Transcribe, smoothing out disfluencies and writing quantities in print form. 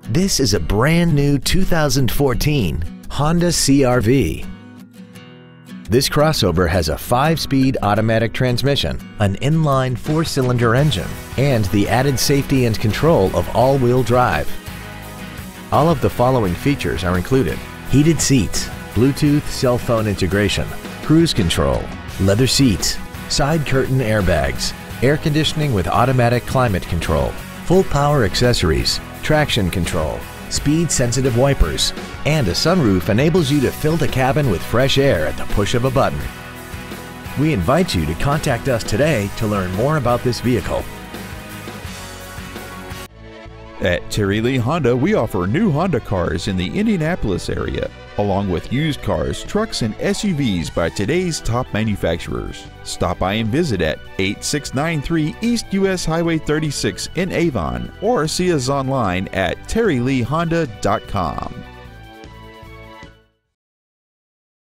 This is a brand new 2014 Honda CR-V. This crossover has a 5-speed automatic transmission, an inline 4-cylinder engine, and the added safety and control of all-wheel drive. All of the following features are included: heated seats, Bluetooth cell phone integration, cruise control, leather seats, side curtain airbags, air conditioning with automatic climate control, full power accessories, traction control, speed-sensitive wipers, and a sunroof enables you to fill the cabin with fresh air at the push of a button. We invite you to contact us today to learn more about this vehicle. At Terry Lee Honda, we offer new Honda cars in the Indianapolis area, along with used cars, trucks, and SUVs by today's top manufacturers. Stop by and visit at 8693 East US Highway 36 in Avon, or see us online at terryleehonda.com.